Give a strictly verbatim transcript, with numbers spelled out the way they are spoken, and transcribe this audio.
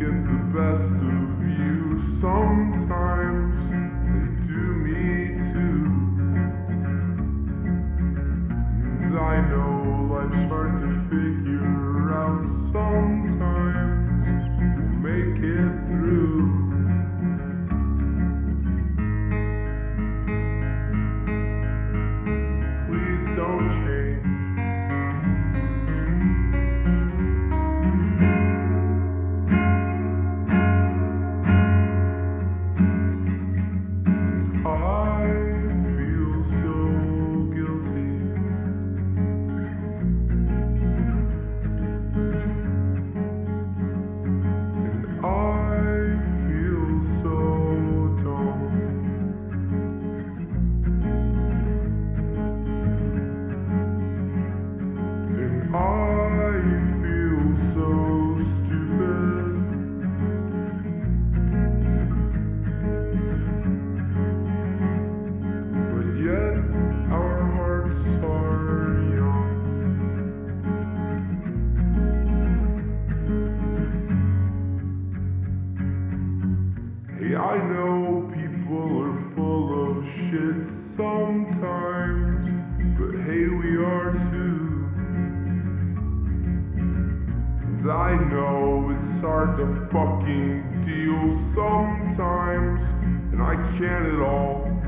get the best of you. Sometimes they do me too. And I know life's hard to figure out. Sometimes we'll make it through. Please don't change. I feel so guilty. And I feel so dumb. And I feel so stupid. But yet our hearts are young. Hey, I know people are full of shit sometimes, but hey, we are too. And I know it's hard to fucking deal sometimes, and I can't at all.